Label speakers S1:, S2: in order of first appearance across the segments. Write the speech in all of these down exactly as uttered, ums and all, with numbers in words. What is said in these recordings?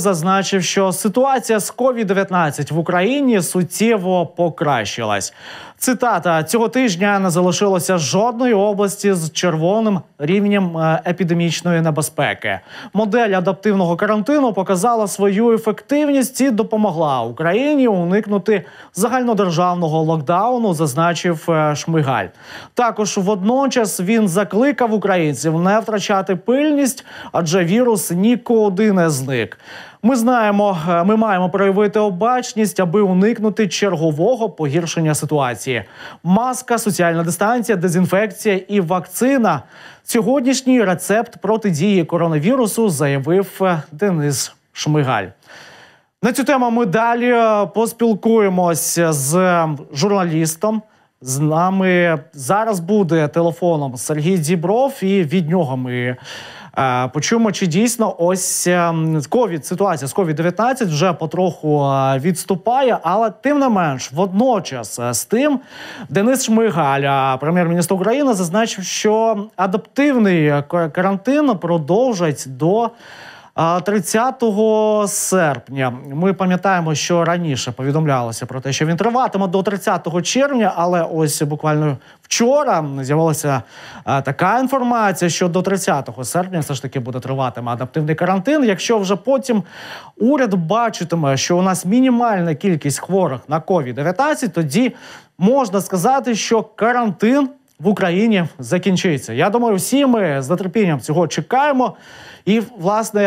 S1: зазначив, що ситуація з ковід дев'ятнадцять в Україні суттєво покращилась. Цитата: «Цього тижня не залишилося жодної області з червоним рівнем епідемічної небезпеки. Модель адаптивного карантину показала свою ефективність і допомогла Україні уникнути загальнодержавного локдауну», зазначив Шмигаль. Також водночас він закликав українців не втрачати пильність, адже вірус нікуди не зник. Ми знаємо, ми маємо проявити обачність, аби уникнути чергового погіршення ситуації. Маска, соціальна дистанція, дезінфекція і вакцина – сьогоднішній рецепт протидії коронавірусу, заявив Денис Шмигаль. На цю тему ми далі поспілкуємось з журналістом. З нами зараз буде телефоном Сергій Дібров, і від нього ми е, почуємо, чи дійсно ось ковід, ситуація з ковід дев'ятнадцять вже потроху відступає, але тим не менш, водночас з тим Денис Шмигаль, прем'єр-міністр України, зазначив, що адаптивний карантин продовжать до тридцятого серпня. Ми пам'ятаємо, що раніше повідомлялося про те, що він триватиме до тридцятого червня, але ось буквально вчора з'явилася така інформація, що до тридцятого серпня все ж таки буде триватиме адаптивний карантин. Якщо вже потім уряд бачитиме, що у нас мінімальна кількість хворих на ковід дев'ятнадцять, тоді можна сказати, що карантин в Україні закінчиться. Я думаю, всі ми з нетерпінням цього чекаємо. І, власне,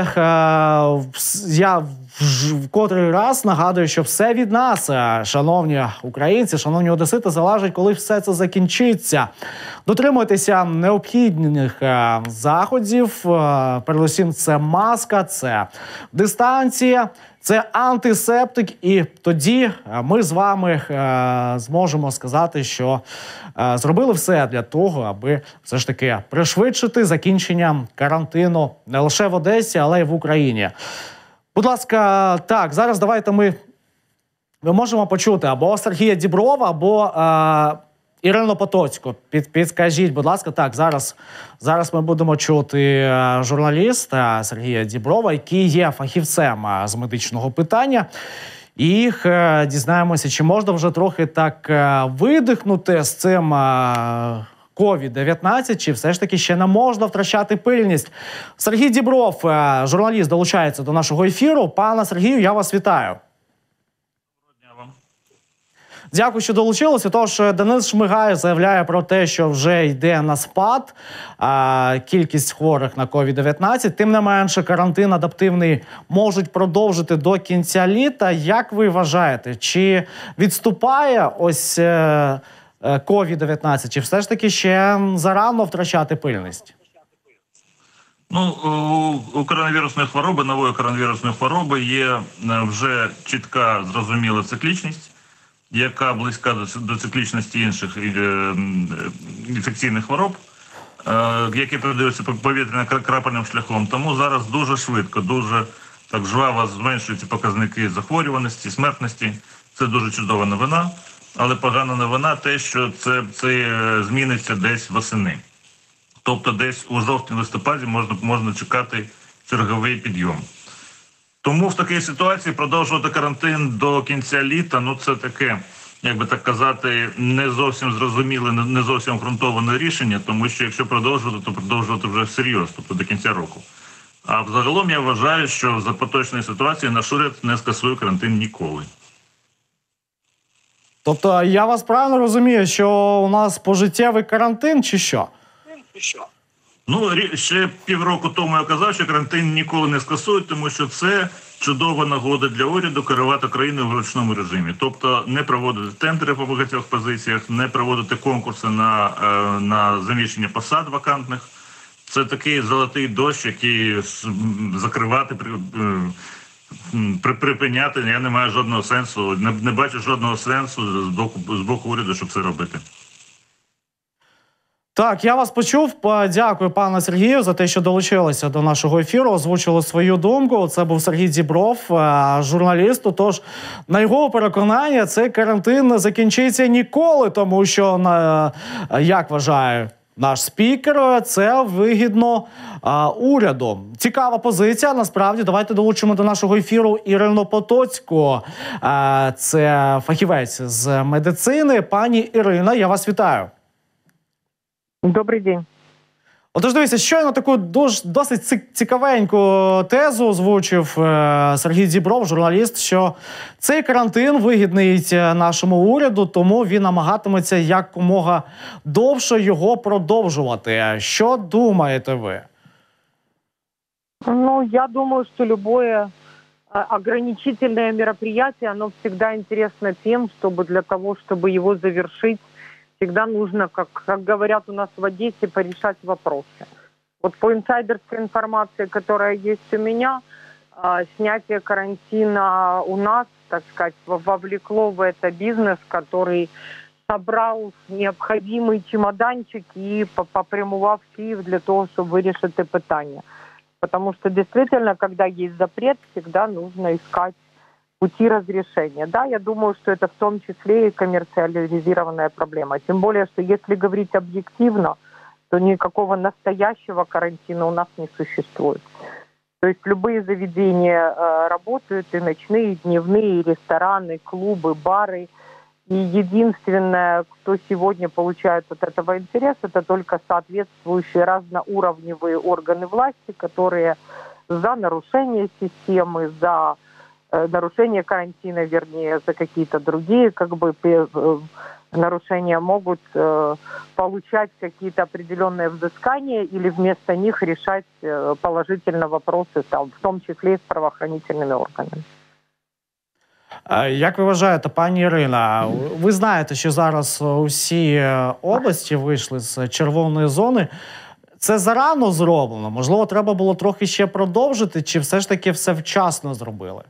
S1: я в котрий раз нагадую, що все від нас, шановні українці, шановні одесити, залежить, коли все це закінчиться. Дотримуйтеся необхідних заходів. Передусім, це маска, це дистанція, це антисептик. І тоді ми з вами зможемо сказати, що зробили все для того, аби все ж таки пришвидшити закінчення карантину не лише в Одесі, але й в Україні. Будь ласка, так, зараз давайте ми, ми можемо почути або Сергія Діброва, або е, Ірину Потоцьку. Під, підскажіть, будь ласка, так, зараз, зараз ми будемо чути журналіста Сергія Діброва, який є фахівцем з медичного питання. І е, дізнаємося, чи можна вже трохи так е, видихнути з цим е, ковід дев'ятнадцять, чи все ж таки ще не можна втрачати пильність. Сергій Дібров, е, журналіст, долучається до нашого ефіру. Пане Сергію, я вас вітаю. Дякую, що долучилися. Тож Денис Шмигаль заявляє про те, що вже йде на спад а, кількість хворих на ковід дев'ятнадцять. Тим не менше, карантин адаптивний можуть продовжити до кінця літа. Як ви вважаєте, чи відступає ось ковід дев'ятнадцять, чи все ж таки ще зарано втрачати пильність?
S2: Ну, у коронавірусної хвороби, нової коронавірусної хвороби є вже чітка, зрозуміла циклічність, яка близька до циклічності інших інфекційних хвороб, які передаються повітряно-крапельним шляхом. Тому зараз дуже швидко, дуже так жваво зменшуються показники захворюваності, смертності. Це дуже чудова новина, але погана новина те, що це, це зміниться десь восени. Тобто десь у жовтні-листопаді можна, можна чекати черговий підйом. Тому в такій ситуації продовжувати карантин до кінця літа, ну це таке, як би так казати, не зовсім зрозуміле, не зовсім обґрунтоване рішення, тому що якщо продовжувати, то продовжувати вже всерйоз, тобто до кінця року. А взагалом я вважаю, що за поточної ситуації наш уряд не скасує карантин ніколи.
S1: Тобто я вас правильно розумію, що у нас пожиттєвий карантин чи що?
S2: Що? Ну, ще півроку тому я казав, що карантин ніколи не скасують, тому що це чудова нагода для уряду керувати країною в ручному режимі. Тобто не проводити тендери по багатьох позиціях, не проводити конкурси на, на заміщення посад вакантних. Це такий золотий дощ, який закривати, при, припиняти, я не маю жодного сенсу, не, не бачу жодного сенсу з боку, з боку уряду, щоб це робити.
S1: Так, я вас почув. Дякую, пане Сергію, за те, що долучилися до нашого ефіру, озвучили свою думку. Це був Сергій Дібров, журналіст. Тож, на його переконання, цей карантин не закінчиться ніколи, тому що, як вважаю наш спікер, це вигідно а, уряду. Цікава позиція, насправді. Давайте долучимо до нашого ефіру Ірину Потоцьку. А, це фахівець з медицини. Пані Ірина, я вас вітаю.
S3: Добрий день.
S1: Отож, дивіться, щойно таку дуже, досить цікавеньку тезу озвучив е, Сергій Зібров, журналіст, що цей карантин вигідний нашому уряду, тому він намагатиметься якомога довше його продовжувати. Що думаєте ви?
S3: Ну, я думаю, что любое ограничительное мероприятие, оно всегда интересно тем, чтобы для того, чтобы его завершить, всегда нужно, как, как говорят у нас в Одессе, порешать вопросы. Вот по инсайдерской информации, которая есть у меня, снятие карантина у нас, так сказать, вовлекло в это бизнес, который собрал необходимый чемоданчик и попрямував в Киев для того, чтобы вирішити это питание. Потому что действительно, когда есть запрет, всегда нужно искать пути разрешения. Да, я думаю, что это в том числе и коммерциализированная проблема. Тем более, что если говорить объективно, то никакого настоящего карантина у нас не существует. То есть любые заведения э, работают, и ночные, и дневные, и рестораны, клубы, бары. И единственное, кто сегодня получает от этого интерес, это только соответствующие разноуровневые органы власти, которые за нарушение системы, за нарушение карантина, вернее, за какие-то другие как бы нарушения могут э, получать какие-то определенные взыскания или вместо них решать э, положительно вопросы, там, в том числе и с правоохранительными органами.
S1: Як ви вважаєте, пані Ірина, ви знаєте, що зараз усі області вийшли з червоної зони. Це зарано зроблено? Можливо, треба було трохи ще продовжити, чи все ж таки все вчасно зробили?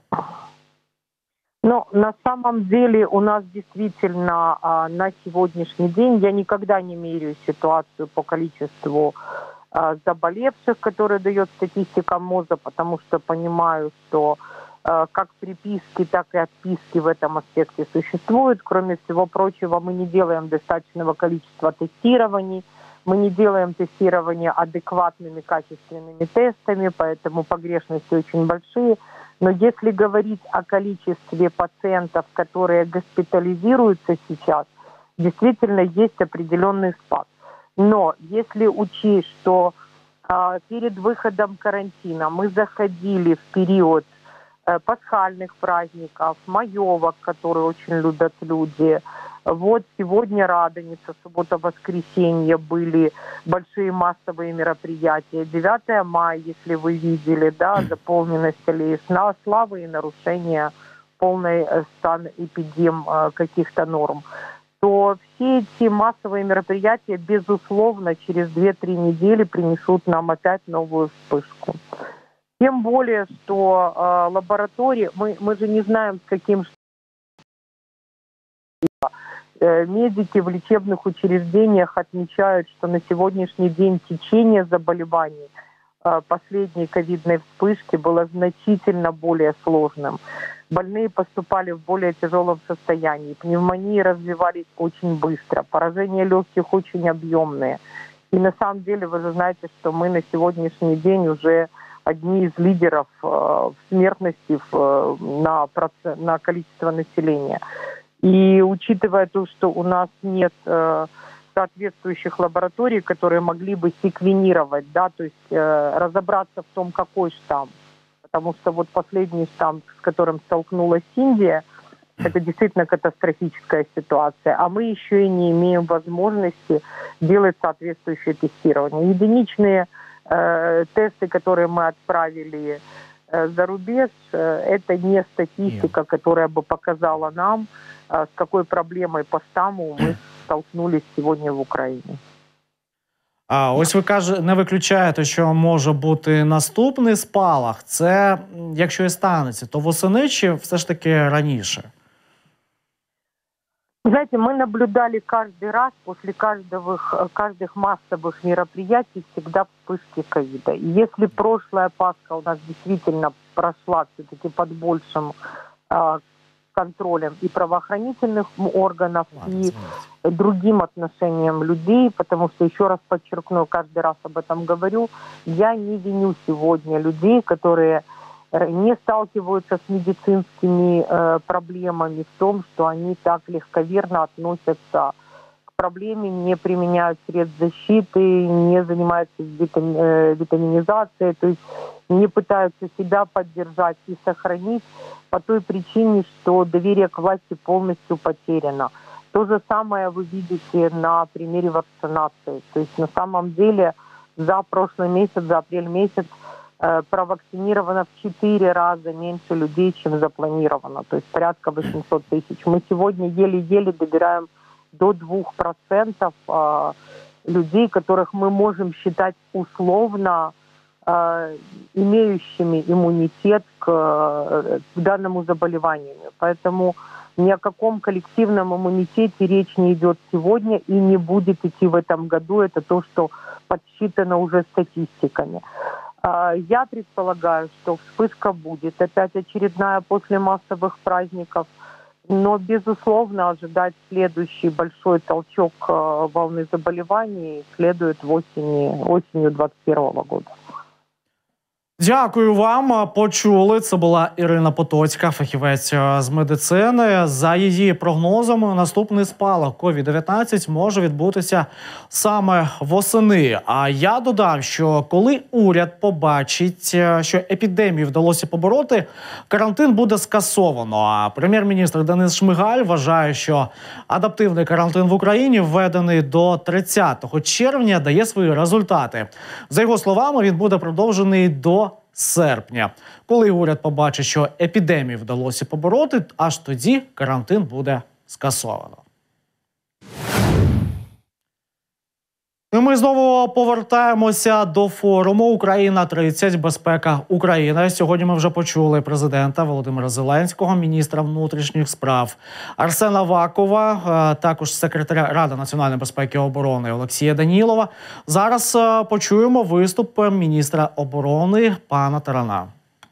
S3: Ну, на самом деле у нас действительно а, на сегодняшний день, я никогда не меряю ситуацию по количеству а, заболевших, которые дает статистика МОЗа, потому что понимаю, что а, как приписки, так и отписки в этом аспекте существуют. Кроме всего прочего, мы не делаем достаточного количества тестирований, мы не делаем тестирование адекватными, качественными тестами, поэтому погрешности очень большие. Но если говорить о количестве пациентов, которые госпитализируются сейчас, действительно есть определенный спад. Но если учесть, что э, перед выходом карантина мы заходили в период э, пасхальных праздников, маевок, которые очень любят люди, вот сегодня Радоница, суббота-воскресенье были большие массовые мероприятия. девятое мая, если вы видели, да, заполненность аллеи славы и нарушение полной стан эпидем каких-то норм, то все эти массовые мероприятия, безусловно, через две-три недели принесут нам опять новую вспышку. Тем более, что э, лаборатории, мы, мы же не знаем, с каким медики в лечебных учреждениях отмечают, что на сегодняшний день течение заболеваний последней ковидной вспышки было значительно более сложным. Больные поступали в более тяжелом состоянии, пневмонии развивались очень быстро, поражения легких очень объемные. И на самом деле вы же знаете, что мы на сегодняшний день уже одни из лидеров в смертности на, процент, на количество населения. И учитывая то, что у нас нет э, соответствующих лабораторий, которые могли бы секвенировать, да, то есть э, разобраться в том, какой штамм. Потому что вот последний штамм, с которым столкнулась Индия, это действительно катастрофическая ситуация. А мы еще и не имеем возможности делать соответствующее тестирование. Единичные э, тесты, которые мы отправили э, за рубеж, э, это не статистика, которая бы показала нам, с какой проблемой по штамму ми столкнулись сьогодні в Україні.
S1: А ось ви каже, не виключаєте, що може бути наступний спалах. Це, якщо і станеться, то восени чи все ж таки раніше?
S3: Знаете, мы наблюдали каждый раз после каждого, каждых массовых мероприятий всегда вспышки ковида. И если прошлая Пасха у нас действительно прошла все-таки под большим контролем и правоохранительных органов, и другим отношением людей, потому что, еще раз подчеркну, каждый раз об этом говорю, я не виню сегодня людей, которые не сталкиваются с медицинскими э, проблемами в том, что они так легковерно относятся к проблеме, не применяют средств защиты, не занимаются витами, э, витаминизацией, то есть не пытаются себя поддержать и сохранить по той причине, что доверие к власти полностью потеряно. То же самое вы видите на примере вакцинации. То есть на самом деле за прошлый месяц, за апрель месяц, провакцинировано в четыре раза меньше людей, чем запланировано, то есть порядка восемьсот тысяч. Мы сегодня еле-еле добираем до двух процентов людей, которых мы можем считать условно имеющими иммунитет к, к данному заболеванию. Поэтому ни о каком коллективном иммунитете речь не идет сегодня и не будет идти в этом году. Это то, что подсчитано уже статистиками. Я предполагаю, что вспышка будет, опять очередная после массовых праздников, но, безусловно, ожидать следующий большой толчок волны заболеваний следует в осени, осенью двадцать первого года.
S1: Дякую вам. Почули. Це була Ірина Потоцька, фахівець з медицини. За її прогнозами, наступний спалах ковід дев'ятнадцять може відбутися саме восени. А я додав, що коли уряд побачить, що епідемію вдалося побороти, карантин буде скасовано. А прем'єр-міністр Денис Шмигаль вважає, що адаптивний карантин в Україні, введений до тридцятого червня, дає свої результати. За його словами, він буде продовжений до серпня. Коли уряд побачить, що епідемію вдалося побороти, аж тоді карантин буде скасовано. І ми знову повертаємося до форуму «Україна тридцять. Безпека України». Сьогодні ми вже почули президента Володимира Зеленського, міністра внутрішніх справ Арсена Авакова, також секретаря Ради національної безпеки і оборони Олексія Данілова. Зараз почуємо виступ міністра оборони пана Тарана.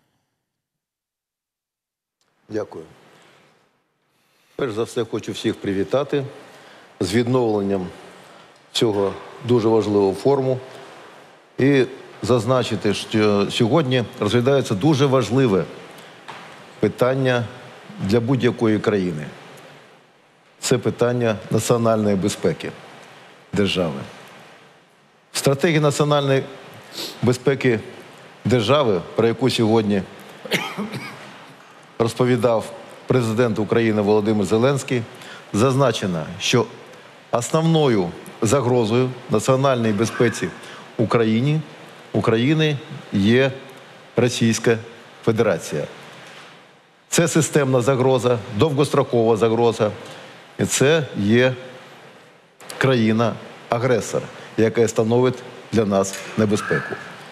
S4: Дякую. Перш за все, хочу всіх привітати з відновленням цього дуже важливого форуму і зазначити, що сьогодні розглядається дуже важливе питання для будь-якої країни. Це питання національної безпеки держави. Стратегія національної безпеки держави, про яку сьогодні розповідав президент України Володимир Зеленський, зазначено, що основною загрозою національній безпеці Україні, України є Російська Федерація. Це системна загроза, довгострокова загроза. І це є країна-агресор, яка становить для нас небезпеку.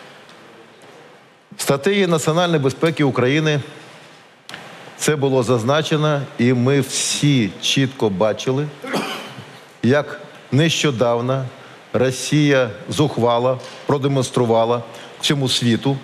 S4: В стратегії національної безпеки України це було зазначено, і ми всі чітко бачили, як нещодавно Росія зухвало продемонструвала всьому світу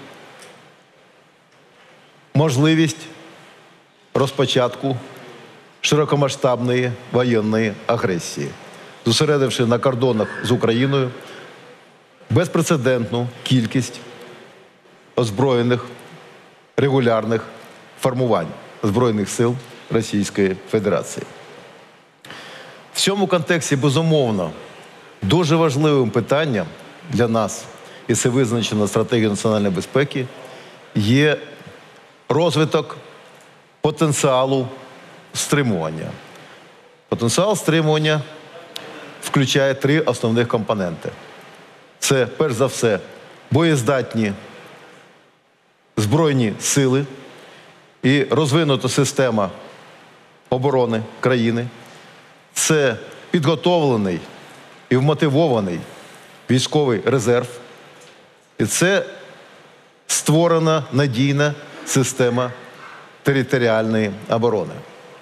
S4: можливість розпочатку широкомасштабної воєнної агресії, зосередивши на кордонах з Україною безпрецедентну кількість озброєних регулярних формувань Збройних сил Російської Федерації. В цьому контексті, безумовно, дуже важливим питанням для нас, і це визначено стратегією національної безпеки, є розвиток потенціалу стримування. Потенціал стримування включає три основних компоненти. Це, перш за все, боєздатні збройні сили і розвинута система оборони країни. Це підготовлений і вмотивований військовий резерв. І це створена надійна система територіальної оборони.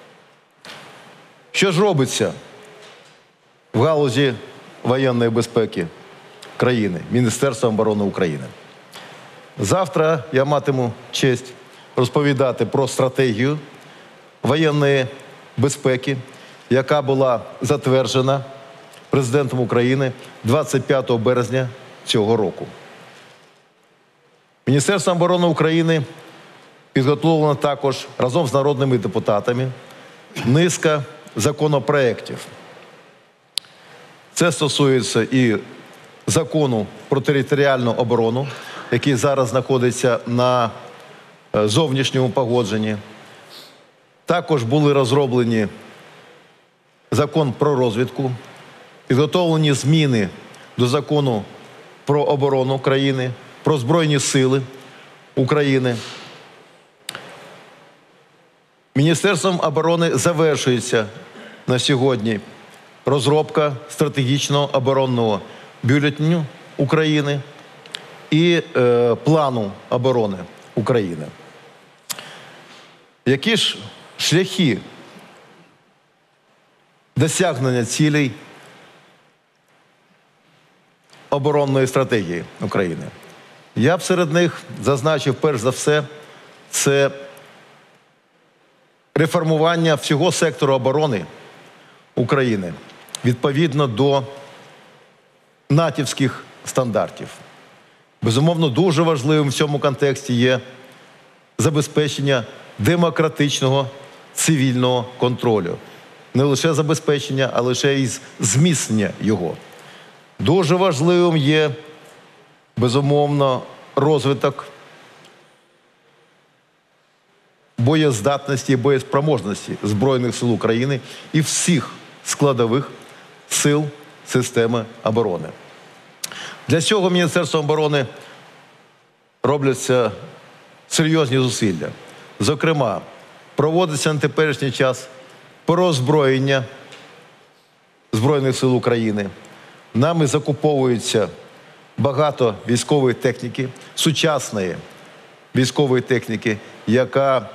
S4: Що ж робиться в галузі воєнної безпеки країни, Міністерством оборони України? Завтра я матиму честь розповідати про стратегію воєнної безпеки, яка була затверджена президентом України двадцять п'ятого березня цього року. Міністерством оборони України підготовлено також разом з народними депутатами низка законопроєктів. Це стосується і закону про територіальну оборону, який зараз знаходиться на зовнішньому погодженні. Також були розроблені закон про розвідку, підготовлені зміни до закону про оборону країни, про Збройні сили України. Міністерством оборони завершується на сьогодні розробка стратегічного оборонного бюлетеню України і е, плану оборони України. Які ж шляхи досягнення цілей оборонної стратегії України? Я б серед них зазначив, перш за все, це реформування всього сектору оборони України відповідно до натівських стандартів. Безумовно, дуже важливим в цьому контексті є забезпечення демократичного цивільного контролю. Не лише забезпечення, а лише і зміцнення його. Дуже важливим є, безумовно, розвиток боєздатності і боєспроможності Збройних сил України і всіх складових сил системи оборони. Для цього Міністерством оборони робляться серйозні зусилля. Зокрема, проводиться на теперішній час переозброєння Збройних сил України. Нами закуповується багато військової техніки, сучасної військової техніки, яка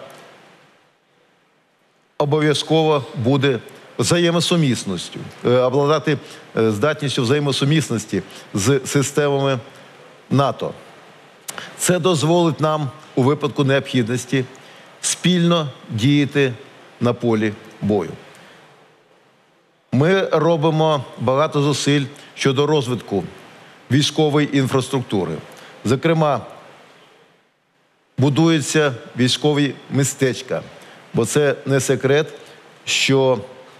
S4: обов'язково буде взаємосумісністю, обладати здатністю взаємосумісності з системами НАТО. Це дозволить нам у випадку необхідності спільно діяти на полі бою. Ми робимо багато зусиль щодо розвитку військової інфраструктури. Зокрема, будуються військові містечка, бо це не секрет, що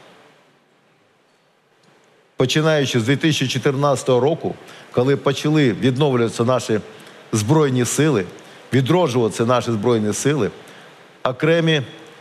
S4: починаючи з дві тисячі чотирнадцятого року, коли почали відновлюватися наші Збройні сили, відроджуватися наші Збройні сили, окремі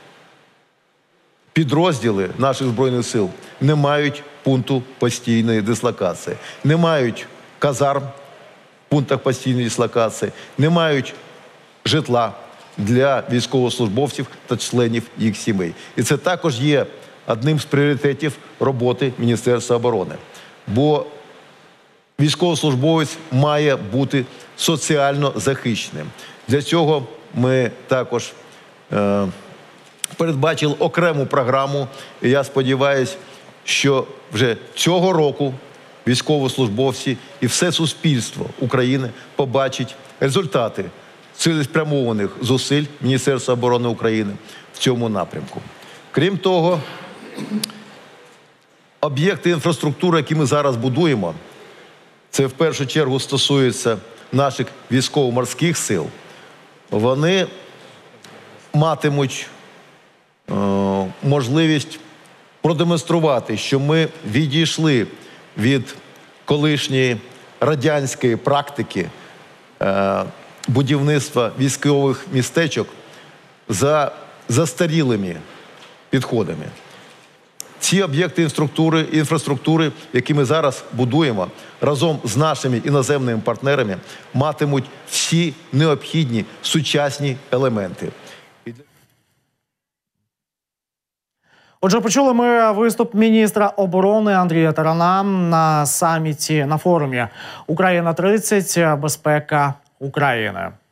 S4: підрозділи наших Збройних сил не мають пункту постійної дислокації, не мають казарм в пунктах постійної дислокації, не мають житла для військовослужбовців та членів їх сімей. І це також є одним з пріоритетів роботи Міністерства оборони. Бо військовослужбовець має бути соціально захищеним. Для цього ми також е, передбачили окрему програму, і я сподіваюся, що вже цього року військовослужбовці і все суспільство України побачить результати цілеспрямованих зусиль Міністерства оборони України в цьому напрямку. Крім того, об'єкти інфраструктури, які ми зараз будуємо, це в першу чергу стосується наших військово-морських сил, вони матимуть е, можливість продемонструвати, що ми відійшли від колишньої радянської практики е, будівництва військових містечок за застарілими підходами. Ці об'єкти інфраструктури, інфраструктури, які ми зараз будуємо, разом з нашими іноземними партнерами, матимуть всі необхідні сучасні елементи.
S1: Отже, почули ми виступ міністра оборони Андрія Тарана на саміті, на форумі «Україна тридцять. Безпека України».